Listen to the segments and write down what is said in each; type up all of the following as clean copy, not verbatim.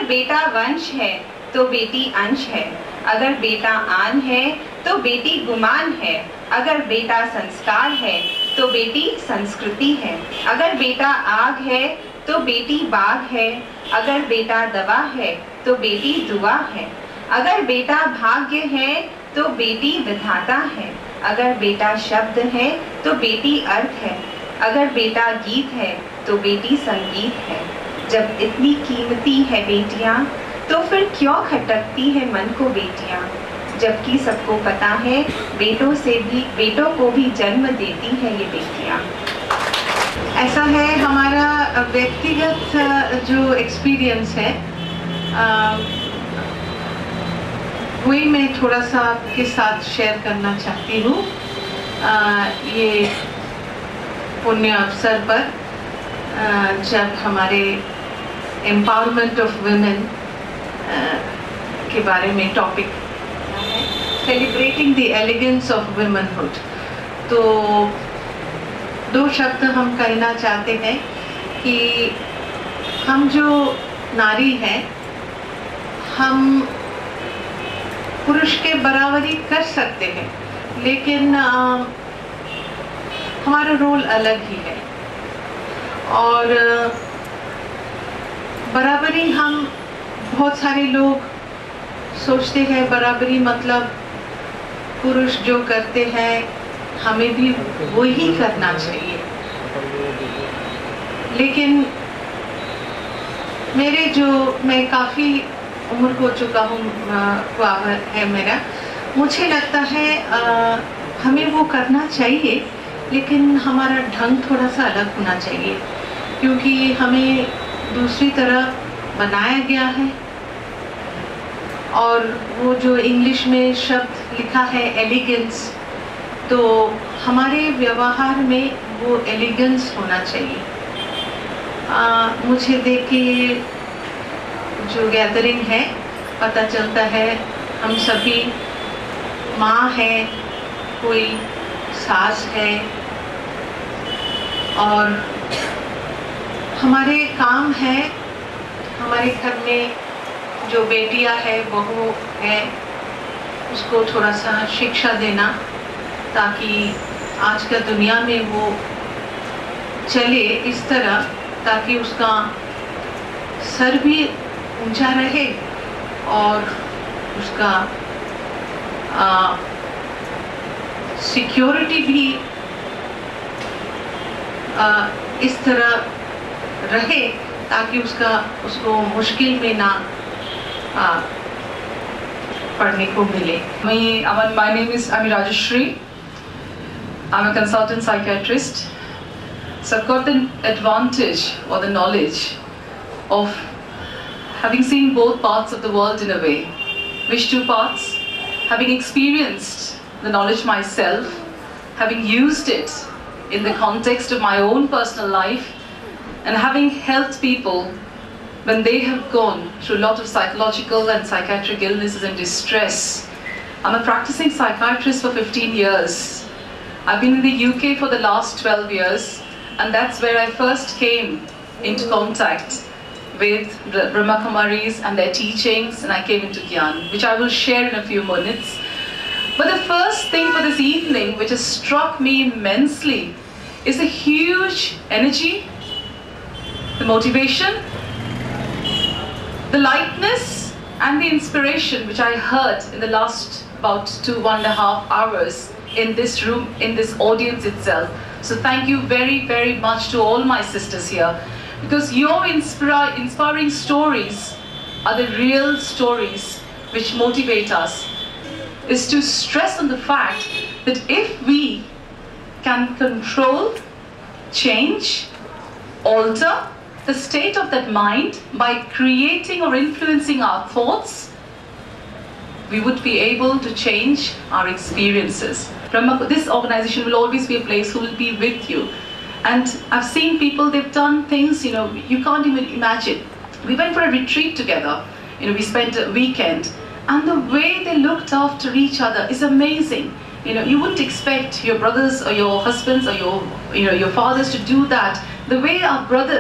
बेटा वंश है तो बेटी अंश है, अगर बेटा आन है तो बेटी गुमान है, अगर बेटा संस्कार है तो बेटी संस्कृति है, अगर बेटा आग है तो बेटी बाग है, अगर बेटा दवा है तो बेटी दुआ है, अगर बेटा भाग्य है तो बेटी विधाता है, अगर बेटा शब्द है तो बेटी अर्थ है, अगर बेटा गीत है तो बेटी संगीत है। जब इतनी कीमती है बेटियां तो फिर क्यों खटकती है मन को बेटियां, जबकि सबको पता है बेटों को भी जन्म देती है ये बेटियां। ऐसा है हमारा व्यक्तिगत जो एक्सपीरियंस है, वही मैं थोड़ा सा आपके साथ शेयर करना चाहती हूँ। ये पुण्य अवसर पर जब हमारे एम्पावरमेंट ऑफ वुमेन के बारे में टॉपिक है, celebrating the elegance of womanhood, तो दो शब्द हम कहना चाहते हैं कि हम जो नारी हैं, हम पुरुष के बराबरी कर सकते हैं, लेकिन हमारा रोल अलग ही है। और बराबरी हम बहुत सारे लोग सोचते हैं बराबरी मतलब पुरुष जो करते हैं हमें भी वही करना चाहिए, लेकिन मैं काफ़ी उम्र हो चुका हूँ, है मेरा, मुझे लगता है हमें वो करना चाहिए, लेकिन हमारा ढंग थोड़ा सा अलग होना चाहिए, क्योंकि हमें दूसरी तरह बनाया गया है। और वो जो इंग्लिश में शब्द लिखा है एलिगेंस, तो हमारे व्यवहार में वो एलिगेंस होना चाहिए। मुझे देख के जो गैदरिंग है पता चलता है हम सभी माँ हैं, कोई सास है, और हमारे काम है हमारे घर में जो बेटियां है, बहू है, उसको थोड़ा सा शिक्षा देना, ताकि आज का दुनिया में वो चले इस तरह ताकि उसका सर भी ऊंचा रहे और उसका सिक्योरिटी भी इस तरह रहे ताकि उसको मुश्किल में ना पढ़ने को मिले। My name is Ami Rajeshri. I'm a consultant psychiatrist. So I've got the advantage or the knowledge of having seen both parts of the world in a way. Which two parts? Having experienced the knowledge myself, having used it in the context of my own personal life, and having helped people when they have gone through a lot of psychological and psychiatric illnesses and distress. I'm a practicing psychiatrist for 15 years. I've been in the UK for the last 12 years, and that's where I first came into contact with the Brahma Kumaris and their teachings, and I came into Gyan, which I will share in a few minutes. But the first thing for this evening, which has struck me immensely, is the huge energy, the motivation, the lightness and the inspiration which I heard in the last about 1.5 hours in this room, in this audience itself. So thank you very, very much to all my sisters here, because your inspiring stories are the real stories which motivate us. Is to stress on the fact that if we can control, change, alter the state of that mind by creating or influencing our thoughts, we would be able to change our experiences. This organization will always be a place who will be with you. And I've seen people, they've done things, you can't even imagine. We went for a retreat together, we spent a weekend, and the way they looked after each other is amazing. You wouldn't expect your brothers or your husbands or your fathers to do that. The way our brothers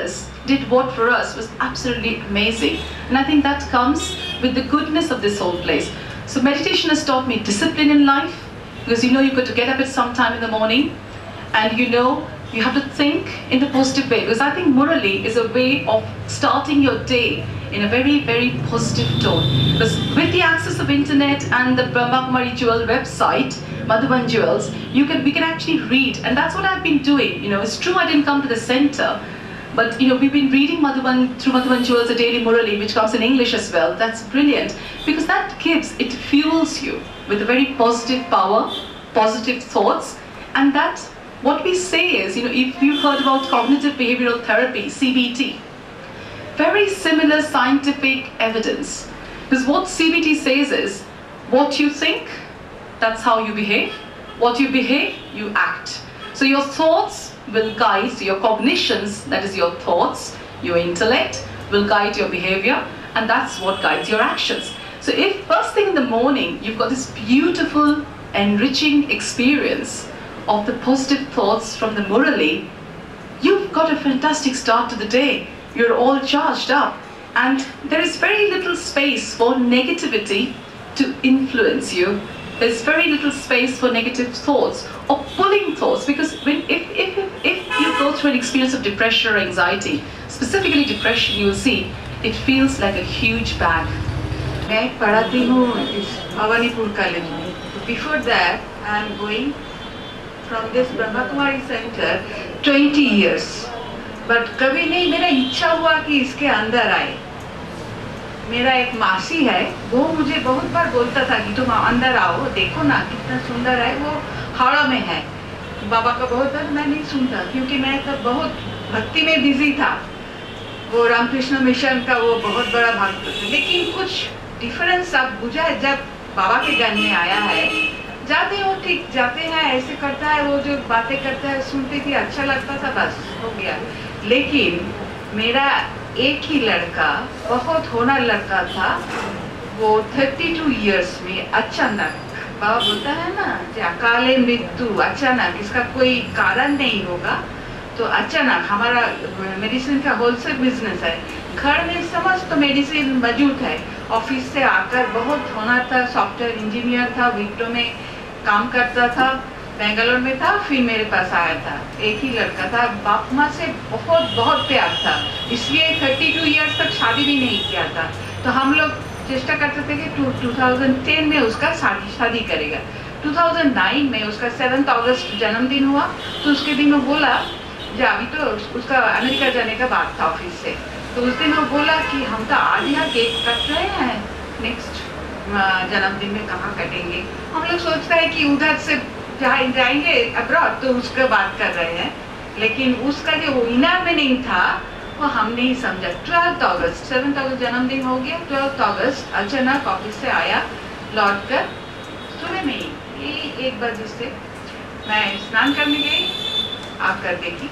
did what for us was absolutely amazing. And I think that comes with the goodness of this whole place. So meditation has taught me discipline in life, because you know you've got to get up at some time in the morning, and you know you have to think in a positive way, because I think Murali is a way of starting your day in a very, very positive tone. Because with the access of internet and the Brahma Kumari Jewel website, Madhuban Jewels, we can actually read, and that's what I've been doing. You know, it's true I didn't come to the center, but you know, we've been reading Madhuban through Madhuban Jewels, a daily Murali, which comes in English as well. That's brilliant, because that it fuels you with a very positive power, positive thoughts, and that what we say is, you know, if you've heard about cognitive behavioral therapy, CBT, very similar scientific evidence. Because what CBT says is, what you think, that's how you behave. What you behave, you act. So your thoughts will guide, so your cognitions, that is your thoughts, your intellect, will guide your behavior, and that's what guides your actions. So if first thing in the morning, you've got this beautiful, enriching experience of the positive thoughts from the Murali, you've got a fantastic start to the day. You're all charged up, and there is very little space for negativity to influence you. There's very little space for negative thoughts or pulling thoughts, because if you go through an experience of depression or anxiety, specifically depression, you will see it feels like a huge bag. मैं पढ़ाती हूँ इस Bhawanipur college में. Before that, I am going from this Brahma Kumari Center 20 years. But कभी नहीं मेरा इच्छा हुआ कि इसके अंदर आए. मेरा एक मासी है, वो मुझे बहुत बार बोलता था कि तुम अंदर आओ, देखो ना कितना सुंदर है. वो हावड़ा में है. बाबा का बहुत बार मैं नहीं सुनता, क्योंकि मैं तब बहुत भक्ति में बिजी था. वो रामकृष्ण मिशन का वो बहुत बड़ा भक्त था. लेकिन कुछ डिफरेंस अब बुझा जब बाबा के गन में आया है. जाते हो ठीक जाते हैं, ऐसे करता है, वो जो बातें करता है सुनती थी, अच्छा लगता था, बस हो गया. लेकिन मेरा एक ही लड़का, बहुत होनहार लड़का था, वो 32 इयर्स में अचानक, बाबा बोलता है ना कि अकाले मृत्यु, अचानक, इसका कोई कारण नहीं होगा, तो अचानक हमारा मेडिसिन का होलसेल बिजनेस है, घर में समस्त मेडिसिन मौजूद है. ऑफिस से आकर बहुत होनहार था, सॉफ्टवेयर इंजीनियर था, विप्रो में काम करता था, बेंगलोर में था, फिर मेरे पास आया था. एक ही लड़का था, बाप माँ से बहुत प्यार था, इसलिए 32 इयर्स तक शादी भी नहीं किया था. तो हम लोग चेष्टा करते थे कि 2010 में उसका शादी करेगा. 2009 में उसका 7 अगस्त जन्मदिन हुआ, तो उसके दिन वो बोला, अभी तो उसका अमेरिका जाने का बात था ऑफिस से, तो उस दिन वो बोला कि हम तो आज यहाँ केक कट रहे हैं, नेक्स्ट जन्मदिन में कहाँ कटेंगे. हम लोग सोचते हैं कि उधर से जहाँ जाएंगे अब्रॉड, तो उसका बात कर रहे हैं. लेकिन उसका जो इनाम में नहीं था, वो हम नहीं समझा. 12 अगस्त, 7 अगस्त जन्मदिन हो गया. 12 अगस्त अचानक ऑफिस से आया, लौट कर सुबह में ही 1 बजे से मैं स्नान करने गई, आकर देखी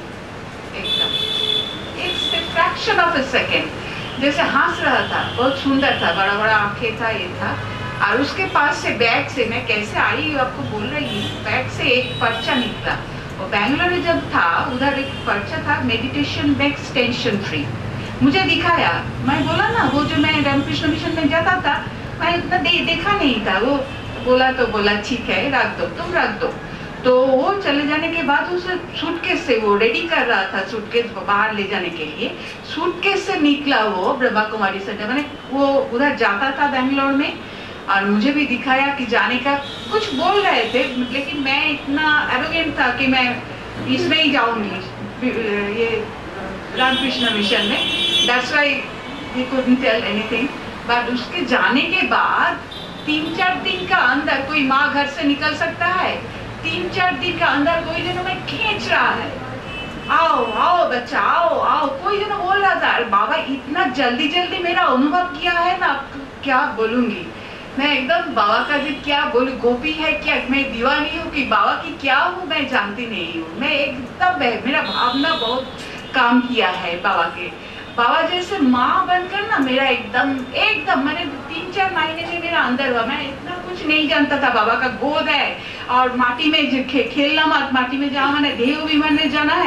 एकदम एक फ्रैक्शन ऑफ अ सेकेंड जैसे हंस रहा था, बहुत सुंदर था, बड़ा बड़ा आंखें था, ये था. और उसके पास से बैग से, मैं कैसे आई आपको बोल रही हूँ, बैग से एक पर्चा निकला. और बैंगलोर में जब था, उधर एक पर्चा था, मेडिटेशन मेक्स टेंशन फ्री. मुझे दिखाया, मैं बोला ना, वो जो मैं रामकृष्ण मिशन में जाता था, मैं उतना देखा नहीं था. वो बोला ठीक है, रख दो, तुम रख दो. तो वो चले जाने के बाद उसे सूटकेस से वो रेडी कर रहा था, सूटकेस बाहर ले जाने के लिए. सूटकेस से निकला वो ब्रह्मा कुमारी से, मैंने वो उधर जाता था बैंगलोर में, और मुझे भी दिखाया कि जाने का, कुछ बोल रहे थे, लेकिन मैं इतना एरोगेंट था कि मैं इसमें ही जाऊंगी, ये रामकृष्ण मिशन में. That's why we couldn't tell anything. But उसके जाने के बाद 3-4 दिन का अंदर कोई माँ घर से निकल सकता है? 3-4 दिन का अंदर कोई जन में खींच रहा है, आओ आओ बच्चा, आओ आओ, कोई जन बोल रहा था. बाबा इतना जल्दी मेरा अनुभव किया है ना, क्या बोलूंगी मैं. एकदम बाबा का जी क्या बोलूं, गोपी है क्या, मैं दीवानी हूँ कि बाबा की क्या हूँ मैं जानती नहीं हूँ. मैं एकदम, मेरा भावना बहुत काम किया है बाबा के. बाबा जैसे माँ बनकर ना, मेरा एकदम मैंने 3-4 महीने में मेरा अंदर हुआ. मैं इतना कुछ नहीं जानता था. बाबा का गोद है और माटी में खेलना मत, माटी में जाओ, मैंने देव विमान में जाना है,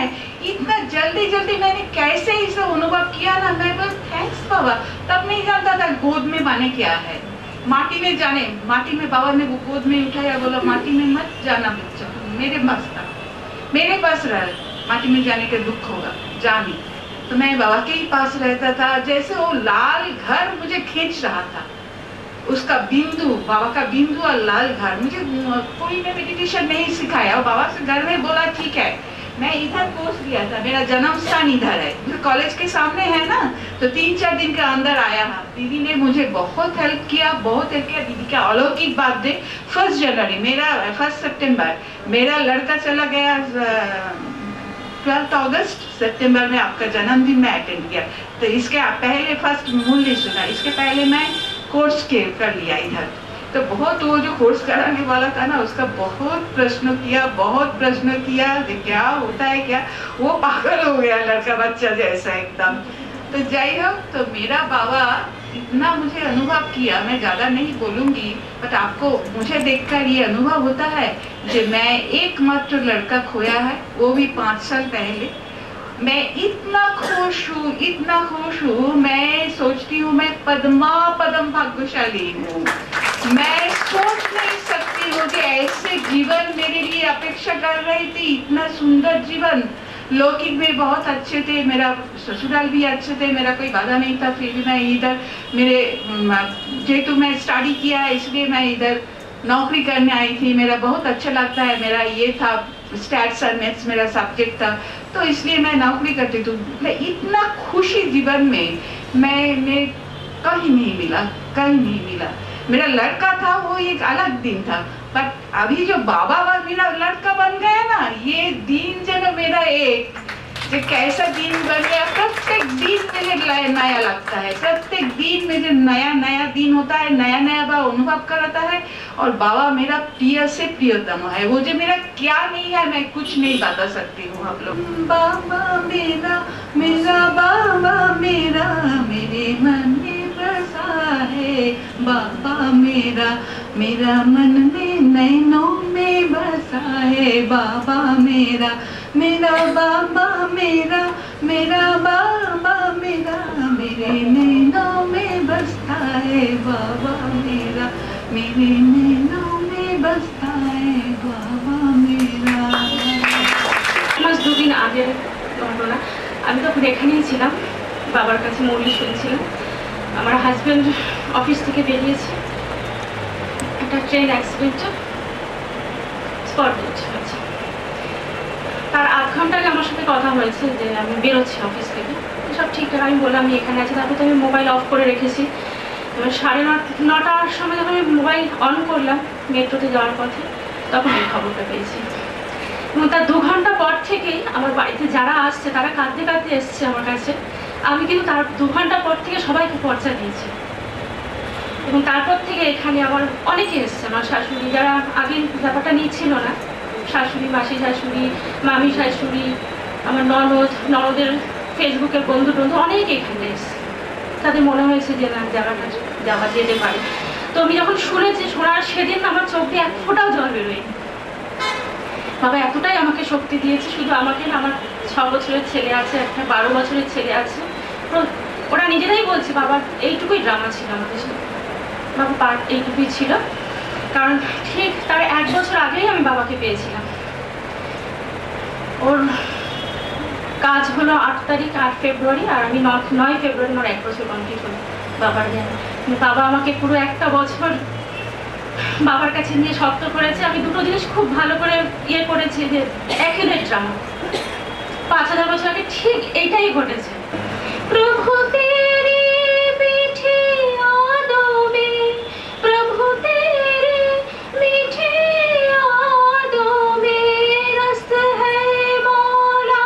इतना जल्दी जल्दी मैंने कैसे इसे अनुभव किया ना, मैं बस थैंक्स बाबा। तब नहीं जानता था गोद में माने क्या है, माटी में जाने, माटी में बाबा ने वो गोद में उठाया, बोला माटी में मत जाना बच्चा, मेरे पास था, मेरे पास रह, माटी में जाने का दुख होगा, जानी। तो मैं बाबा के ही पास रहता था, जैसे वो लाल घर मुझे खींच रहा था, उसका बिंदु, बाबा का बिंदु और लाल घर। मुझे कोई ने मेडिटेशन नहीं सिखाया, बाबा से घर में बोला ठीक है, मैं इधर कोर्स लिया था, मेरा जन्म स्थान इधर है, कॉलेज के सामने है ना, तो 3-4 दिन के अंदर आया था। दीदी ने मुझे बहुत हेल्प किया, बहुत हेल्प किया। दीदी का अलौकिक बात दे, 1 जनवरी मेरा 1 सितंबर मेरा लड़का चला गया, 12 अगस्त सितंबर में आपका जन्मदिन में अटेंड किया। तो इसके पहले फर्स्ट मूल्य सुना, इसके पहले मैं कोर्स कर लिया इधर। तो बहुत वो जो कोर्स कराने वाला था ना, उसका बहुत प्रश्न किया क्या होता है क्या, वो पागल हो गया लड़का बच्चा जैसा एकदम। तो जाइए, तो मेरा बाबा इतना मुझे अनुभव किया, मैं ज्यादा नहीं बोलूंगी, बट आपको मुझे देखकर ये अनुभव होता है कि मैं एकमात्र लड़का खोया है, वो भी 5 साल पहले। मैं इतना खुश हूँ, मैं सोचती हूँ मैं पद्म भाग्यशाली हूँ। मैं सोच नहीं सकती हूँ कि ऐसे जीवन मेरे लिए अपेक्षा कर रही थी, इतना सुंदर जीवन। लौकिक में बहुत अच्छे थे, मेरा ससुराल भी अच्छे थे, मेरा कोई बाधा नहीं था, फिर भी मैं इधर मेरे जेतु मैं स्टडी किया है, इसलिए मैं इधर नौकरी करने आई थी। मेरा बहुत अच्छा लगता है, मेरा ये था स्टैट्स और मैथ्स मेरा सब्जेक्ट था, तो इसलिए मैं नौकरी करती थी। इतना खुशी जीवन में मैं कहीं नहीं मिला। मेरा लड़का था वो एक अलग दिन था, बट अभी जो बाबा मेरा लड़का बन गया ना, ये दिन जो मेरा एक जो कैसा दिन बन गया। प्रत्येक दिन मुझे नया लगता है, प्रत्येक दिन मुझे नया दिन होता है, नया बाबा अनुभव कराता है। और बाबा मेरा प्रिय से प्रियतम है, वो जो मेरा क्या नहीं है मैं कुछ नहीं बता सकती हूँ आप लोग। बाबा मेरा बाबा मेरा मेरे मन में बसा है, बाबा मेरा मन में नैनों में बसा है, बाबा मेरा बाबा मेरा बाबा मेरे नैनों में बसता है, बाबा मेरे नैनों में बसता है, बाबा मेरा। 2 দিন আগের ঘটনা, আমি তখন এখানেই ছিলাম, বাবার কাছে মুরলি শুনছিলাম। আমার হাজব্যান্ড অফিস থেকে বেরিয়েছে, একটা ট্রেন অ্যাক্সিডেন্টে স্পট ডেথ হয়েছে। তার 8 ঘন্টা আগে আমার সাথে কথা হয়েছে যে আমি বেরোচ্ছি অফিস থেকে, সব ঠিকঠাক। আমি বললাম আমি এখানে আছি, তারপর তো আমি মোবাইল অফ করে রেখেছি। এবার 9:30টার সময় যখন আমি মোবাইল অন করলাম মেট্রোতে যাওয়ার পথে, তখন এই খবরটা পেয়েছি। এবং তার 2 ঘন্টা পর থেকেই আমার বাড়িতে যারা আসছে তারা কাঁদতে এসছে আমার কাছে। আমি কিন্তু তার 2 ঘন্টা পর থেকে সবাইকে পর্চা দিয়েছি, এবং তারপর থেকে এখানে আমার অনেকে এসছে। আমার শাশুড়ি, যারা আগে ব্যাপারটা নিচ্ছিল না, শাশুড়ি, মাসি শাশুড়ি, মামি শাশুড়ি, আমার ননদের ফেসবুকের বন্ধু অনেকে এখানে এসছে। তাদের মনে হয়েছে যে না, জায়গাটা যাওয়া যেতে পারে। তো আমি যখন শোনার সেদিন আমার চোখ দিয়ে 1 ফোঁটাও জল বেরোয়নি। বাবা এতটাই আমাকে শক্তি দিয়েছে, শুধু আমাকে না, আমার 6 বছরের ছেলে আছে, একটা 12 বছরের ছেলে আছে। ওরা নিজেরাই বলছে বাবা এইটুকুই ড্রামা ছিল আমাদের সাথে, বাবা পার্ট এইটুকুই ছিল। কারণ ঠিক তার 1 বছর আগেই আমি বাবাকে পেয়েছিলাম। ওর কাজ হলো 8 ফেব্রুয়ারি, আর আমি 9 ফেব্রুয়ারি আমার 1 বছর কমপ্লিট হলো বাবার জ্ঞান। বাবা আমাকে পুরো 1টা বছর বাবার কাছে নিয়ে শক্ত করেছে। আমি 2টো জিনিস খুব ভালো করে করেছি, যে অ্যাকুরেট ড্রামা। 5000 বছর আগে ঠিক এইটাই ঘটেছে। প্রভু তেরে মিঠে यादों में, प्रभु तेरे मीठे यादों में रस है मौला,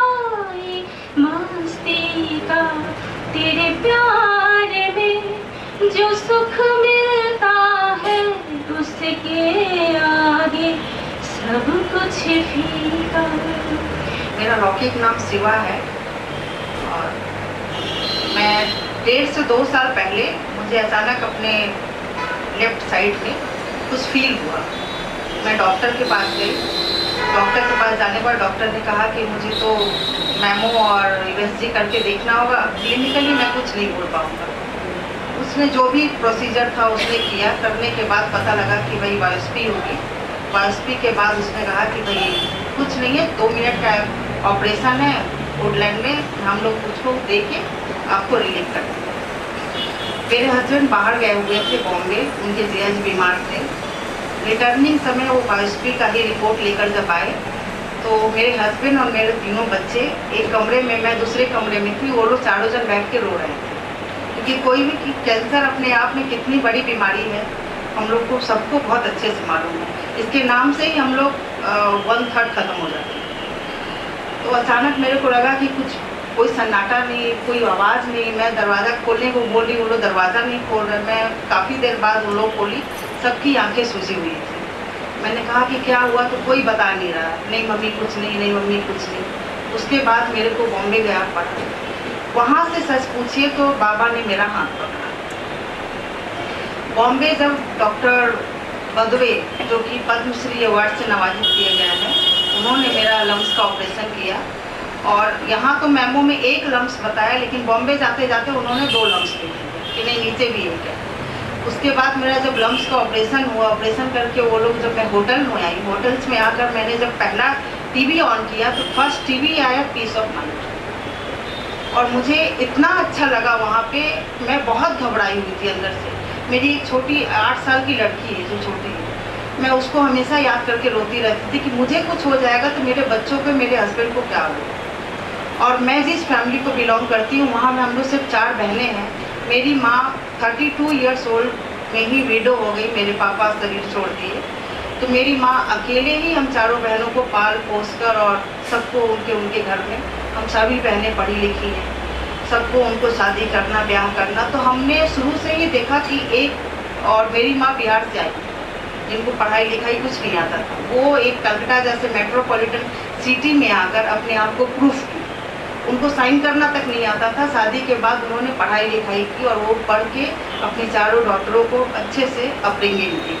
मस्ती का तेरे प्यार में जो सुख मिलता है उसके आगे सब कुछ फीका। मेरा लौकिक नाम शिवा है, और मैं 1.5 से 2 साल पहले मुझे अचानक अपने लेफ्ट साइड में कुछ फील हुआ। मैं डॉक्टर के पास गई। डॉक्टर के पास जाने पर डॉक्टर ने कहा कि मुझे तो मैमो और यूएसजी करके देखना होगा, क्लिनिकली मैं कुछ नहीं बोल पाऊँगा। उसने जो भी प्रोसीजर था उसने किया, करने के बाद पता लगा कि भाई बायोप्सी होगी। बायोप्सी के बाद उसने कहा कि भाई कुछ नहीं है, 2 मिनट का ऑपरेशन है, वुडलैंड में हम लोग उसको दे के आपको रिलीव कर देंगे। मेरे हस्बैंड बाहर गए हुए थे बॉम्बे, उनके जीएच बीमार थे। रिटर्निंग समय वो बायोप्सी का ही रिपोर्ट लेकर जब आए तो मेरे हस्बैंड और मेरे तीनों बच्चे एक कमरे में, मैं दूसरे कमरे में थी, वो लोग चारों जन बैठ के रो रहे थे। क्योंकि कोई भी कैंसर अपने आप में कितनी बड़ी बीमारी है हम लोग को सबको बहुत अच्छे से मालूम है। इसके नाम से ही हम लोग 1/3 खत्म हो जाते हैं। तो अचानक मेरे को लगा कि कुछ कोई सन्नाटा नहीं, कोई आवाज़ नहीं। मैं दरवाज़ा खोलने को बोल रही, वो लोग दरवाज़ा नहीं खोल रहे। मैं काफ़ी देर बाद उन लोग खोली, सबकी आंखें सूजी हुई थी। मैंने कहा कि क्या हुआ, तो कोई बता नहीं रहा, नहीं मम्मी कुछ नहीं, नहीं मम्मी कुछ नहीं। उसके बाद मेरे को बॉम्बे गया पड़ा। वहाँ से सच पूछिए तो बाबा ने मेरा हाथ पकड़ा। बॉम्बे जब डॉक्टर बदवे, जो कि पद्मश्री अवार्ड से नवाजित किए गए हैं, उन्होंने मेरा लम्स का ऑपरेशन किया। और यहाँ तो मैमो में 1 लम्स बताया, लेकिन बॉम्बे जाते जाते उन्होंने 2 लम्स दे दिए कि नहीं नीचे भी 1 है। उसके बाद मेरा जब लम्स का ऑपरेशन हुआ, ऑपरेशन करके वो लोग, जब मैं होटल में आई, होटल्स में आकर मैंने जब पहला टीवी ऑन किया तो फर्स्ट टीवी आया पीस ऑफ माइंड। और मुझे इतना अच्छा लगा वहाँ पे, मैं बहुत घबराई हुई थी अंदर से। मेरी एक छोटी 8 साल की लड़की है जो छोटी है, मैं उसको हमेशा याद करके रोती रहती थी कि मुझे कुछ हो जाएगा तो मेरे बच्चों पे, मेरे हस्बैंड को क्या होगा। और मैं जिस फैमिली को बिलोंग करती हूँ वहाँ में हम लोग सिर्फ 4 बहनें हैं। मेरी माँ 32 ईयर्स ओल्ड में ही विडो हो गई, मेरे पापा शरीर छोड़ दिए। तो मेरी माँ अकेले ही हम चारों बहनों को पाल पोस कर, और सबको उनके घर में, हम सभी बहनें पढ़ी लिखी हैं, सबको उनको शादी करना, ब्याह करना। तो हमने शुरू से ही देखा कि एक, और मेरी माँ बिहार से आई, जिनको पढ़ाई लिखाई कुछ नहीं आता था, वो एक कलकत्ता जैसे मेट्रोपॉलिटन सिटी में आकर अपने आप को प्रूफ की। उनको साइन करना तक नहीं आता था। शादी के बाद उन्होंने पढ़ाई लिखाई की और वो पढ़ के अपनी चारों डॉटरों को अच्छे से अपब्रिंगिंग दी।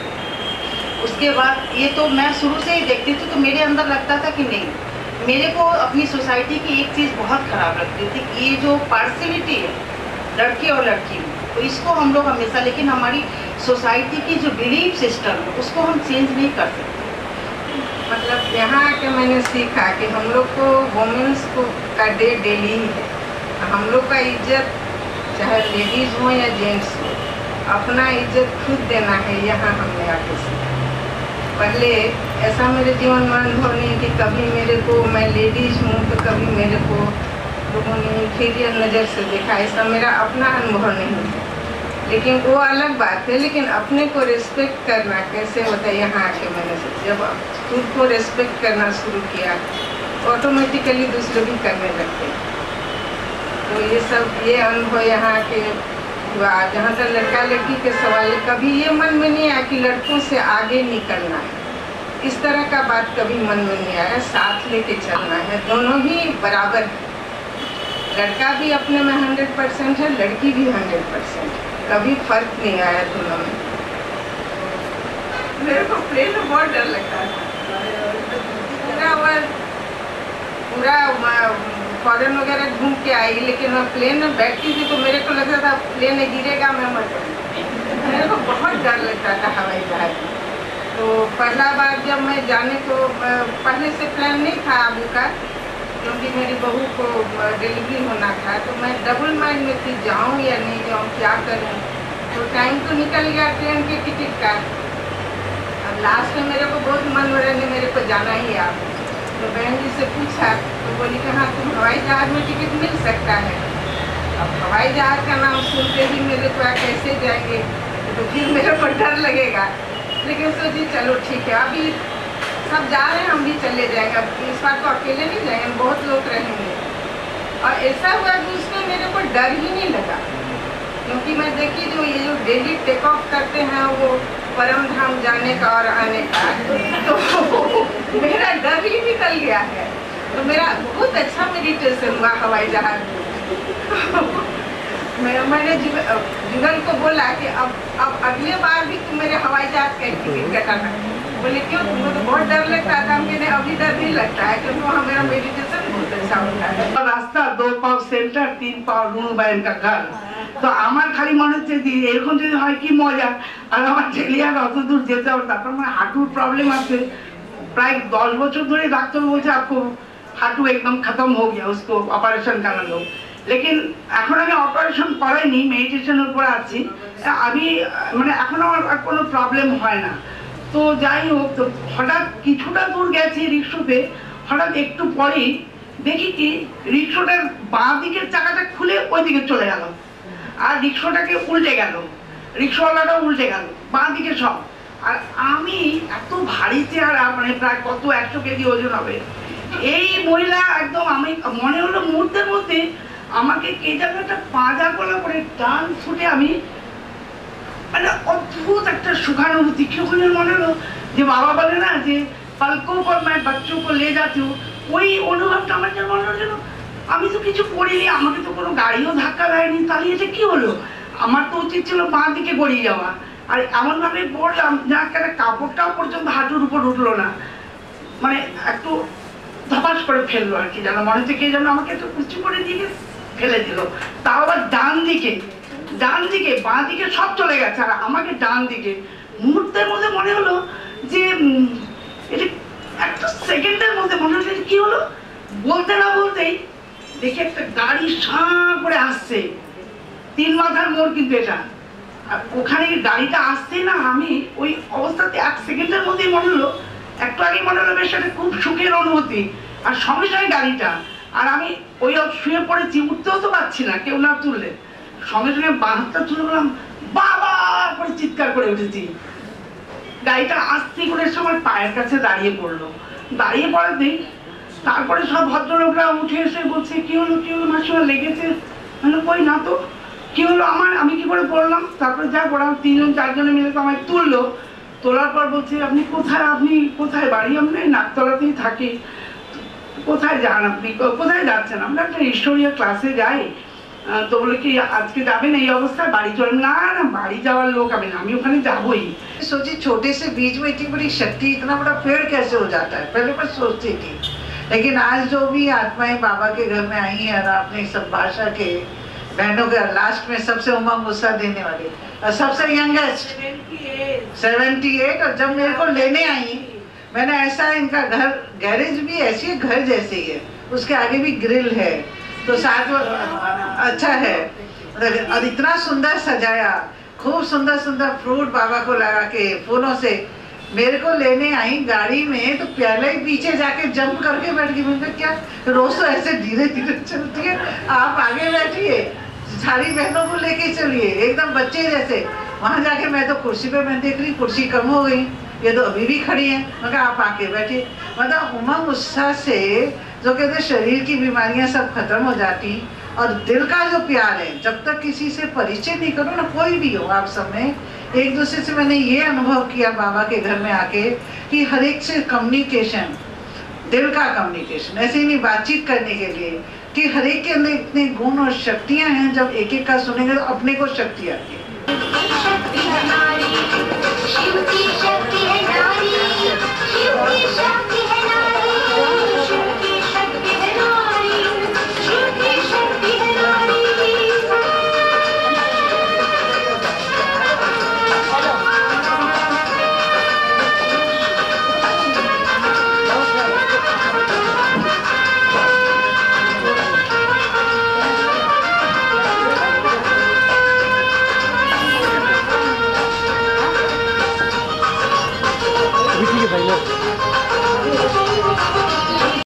उसके बाद ये तो मैं शुरू से ही देखती थी, तो मेरे अंदर लगता था कि नहीं, मेरे को अपनी सोसाइटी की एक चीज़ बहुत ख़राब लगती थी, ये जो पार्शियलिटी है लड़के और लड़की में, तो इसको हम लोग हमेशा, लेकिन हमारी सोसाइटी की जो बिलीफ सिस्टम है उसको हम चेंज नहीं कर सकते। मतलब यहाँ आके मैंने सीखा कि हम लोग को वुमेन्स को का डे डेली ही है। हम लोग का इज्जत, चाहे लेडीज़ हो या जेंट्स हो, अपना इज्जत खुद देना है। यहाँ हमने आके सीखा। पहले ऐसा मेरे जीवन में अनुभव नहीं कि कभी मेरे को, मैं लेडीज़ हूँ तो कभी मेरे को लोगों ने इंफीरियर नज़र से देखा, ऐसा मेरा अपना अनुभव नहीं है। लेकिन वो अलग बात है। लेकिन अपने को रिस्पेक्ट करना कैसे होता है, यहाँ आके मैंने जब खुद को रिस्पेक्ट करना शुरू किया, ऑटोमेटिकली दूसरे भी करने लगते। तो ये सब, ये अनुभव यहाँ के हुआ। जहाँ तक लड़का लड़की के सवाल, कभी ये मन में नहीं आया कि लड़कों से आगे निकलना है, इस तरह का बात कभी मन में नहीं आया। साथ लेके चलना है, दोनों ही बराबर है। लड़का भी अपने में 100% है, लड़की भी 100%। कभी फर्क नहीं आया दोनों में। मेरे को प्लेन में बहुत डर लगता था। पूरा फॉरेन वगैरह घूम के आई, लेकिन मैं प्लेन में बैठती थी तो मेरे को लगता था प्लेन गिरेगा, मैं मर जाऊँगी। मेरे को बहुत डर लगता था हवाई जहाज में। तो पहला बार जब मैं जाने को, पहले से प्लान नहीं था आबू का, क्योंकि मेरी बहू को डिलीवरी होना था, तो मैं डबल माइंड में थी, जाऊँ या नहीं जाऊँ, क्या करूँ। तो टाइम तो निकल गया ट्रेन के टिकट का। अब लास्ट में मेरे को बहुत मन हो रहा है, मेरे को जाना ही आप। तो बहन जी से पूछा तो बोली कि हाँ, तुम हवाई जहाज़ में टिकट मिल सकता है। अब हवाई जहाज़ का नाम सुनते ही मेरे को कैसे जाएंगे, तो फिर मेरे को डर लगेगा। लेकिन सोची चलो ठीक है, अभी सब जा रहे हैं, हम भी चले जाएंगे। अब इस बार तो अकेले नहीं जाएंगे, बहुत लोग रहेंगे। और ऐसा हुआ कि उसमें मेरे को डर ही नहीं लगा, क्योंकि मैं देखी जो ये जो डेली टेक ऑफ करते हैं वो परम धाम जाने का और आने का, तो मेरा डर ही निकल गया है। तो मेरा बहुत अच्छा मेडिटेशन हुआ हवाई जहाज में। मैंने जुगल को बोला कि अब अगले बार भी तुम मेरे हवाई जहाज का टिकट कटाना। बोले क्यों, तुमको तो बहुत डर लगता था। हम कहते अभी डर नहीं लगता है, क्योंकि वहाँ मेरा मेडिटेशन बहुत ऐसा होता है। রাস্তা 2 পাও সেন্টার 3 পাও রুনুবাইন का घर। তো আমার খালি মনে হচ্ছে যে এরকম যদি হয় কি মজা। আর আমার ছেলে আর অত দূর যেতে হবে, তারপর আমার হাঁটুর প্রবলেম আছে। प्राय 10 বছর ধরে ডাক্তার বলছে आपको हाथू एकदम खत्म हो गया, उसको ऑपरेशन करना लो। लेकिन এখন আমি অপারেশন করাইনি, মেডিটেশনের উপর আছি। আমি মানে এখন আমার কোনো প্রবলেম হয় না। তো যাই হোক, তো হঠাৎ কিছুটা দূর গেছি রিক্সাতে, হঠাৎ একটু পরেই দেখি কি রিক্সাটার বাঁ দিকের চাকাটা খুলে ওই দিকে চলে গেল, আর রিক্সাটাকে উল্টে গেল, রিক্সাওয়ালাটা উল্টে গেল, বাঁ দিকে সব। আর আমি এত ভারী চেহারা, মানে প্রায় কত 100 কেজি ওজন হবে, এই মহিলা একদম, আমি মনে হলো মুহূর্তের মধ্যে আমাকে কে যেন একটা পাঁজা গলা করে টান ছুটে, আমি মানে অদ্ভুত একটা সুখানুভূতি কি হলে মনে হলো যে বাবা বলে না যে पलकों पर मैं बच्चों को ले जाती हूँ, ওই অনুভবটা আমার যেন মনে হলো আমি তো কিছু করিনি, আমাকে তো কোনো গাড়িও ধাক্কা দেয়নি, তাহলে এটা কি হলো? আমার তো উচিত ছিল বাঁ দিকে গড়িয়ে যাওয়া। আর এমন ভাবে পড়লাম যা একটা কাপড়টাও পর্যন্ত হাঁটুর উপর উঠলো না, মানে একটু ধপাস করে ফেললো আর কি, যেন মনে হচ্ছে কে যেন আমাকে একটু উঁচু করে দিয়ে ফেলে দিল। তাও আবার ডান দিকে, বাঁ দিকে সব চলে গেছে, আর আমাকে ডান দিকে। মুহূর্তের মধ্যে মনে হলো যে এটা একটা সেকেন্ডের মধ্যে মনে হলো কি হলো, বলতে না বলতেই দেখি একটা গাড়ি সাঁ করে আসছে, 3 মাথার মোড় কিন্তু এটা। আর ওখানে গাড়িটা আসছে না, আমি ওই অবস্থাতে 1 সেকেন্ডের মধ্যেই মনে হলো, একটু আগে মনে হলো বেশ একটা খুব সুখের অনুভূতি, আর সঙ্গে সঙ্গে গাড়িটা, আর আমি ওই শুয়ে পড়েছি, উঠতেও তো পারছি না, কেউ না তুললে, সঙ্গে সঙ্গে বাঁ হাতটা তুলে বললাম বাবা করে চিৎকার করে উঠেছি। গাড়িটা আস্তে করে এসে আমার পায়ের কাছে দাঁড়িয়ে পড়লো, দাঁড়িয়ে পড়াতেই তারপরে সব ভদ্রলোকরা উঠে এসে বলছে কি হলো মাসিমা, লেগেছে? মানে কই না তো, কি হলো আমার, আমি কি করে পড়লাম? তারপরে যা পড়াম 3-4 জনে মিলে তো আমায় তুললো, তোলার পর বলছে আপনি কোথায় বাড়ি? আপনি নাকতলাতেই থাকি। কোথায় যান আপনি, কোথায় যাচ্ছেন? আমরা একটা হিস্টোরিয়া ক্লাসে যাই। তো বলে কি আজকে যাবেন এই অবস্থায়, বাড়ি চলেন? না না, বাড়ি যাওয়ার লোক আমি না, আমি ওখানে যাবোই। सोची छोटे से बीज में इतनी बड़ी शक्ति, इतना बड़ा पेड़ कैसे हो जाता है, पहले मैं सोचती थी। लेकिन आज जो भी आत्माएं बाबा के घर में आई हैं और आपने सब भाषा के बहनों के लास्ट में सबसे उमंग गुस्सा देने वाली और सबसे यंगेस्ट 78, और जब मेरे को लेने आई, मैंने ऐसा, इनका घर गैरेज भी ऐसी है, घर जैसे ही है, उसके आगे भी ग्रिल है, तो साथ अच्छा है, और इतना सुंदर सजाया, खूब सुंदर सुंदर फ्रूट बाबा को लगा के फूलों से मेरे को लेने आई गाड़ी में। तो पहले ही पीछे जाके जंप करके बैठ गई। मैंने क्या रोज तो ऐसे धीरे धीरे चलती है, आप आगे बैठिए, सारी बहनों को लेके चलिए एकदम बच्चे जैसे। वहाँ जाके मैं तो कुर्सी पे, मैं देख रही कुर्सी कम हो गई, ये तो अभी भी खड़ी है। मैं कहा आप आके बैठिए। मतलब उमंग उत्साह से जो कहते शरीर की बीमारियां सब खत्म हो जाती, और दिल का जो प्यार है, जब तक किसी से परिचय नहीं करो ना, कोई भी हो आप सब में, एक दूसरे से मैंने ये अनुभव किया बाबा के घर में आके कि हर एक से कम्युनिकेशन, दिल का कम्युनिकेशन, ऐसे ही नहीं बातचीत करने के लिए, कि हर एक के अंदर इतने गुण और शक्तियां हैं, जब एक एक का सुनेंगे तो अपने को शक्ति आती है। भाई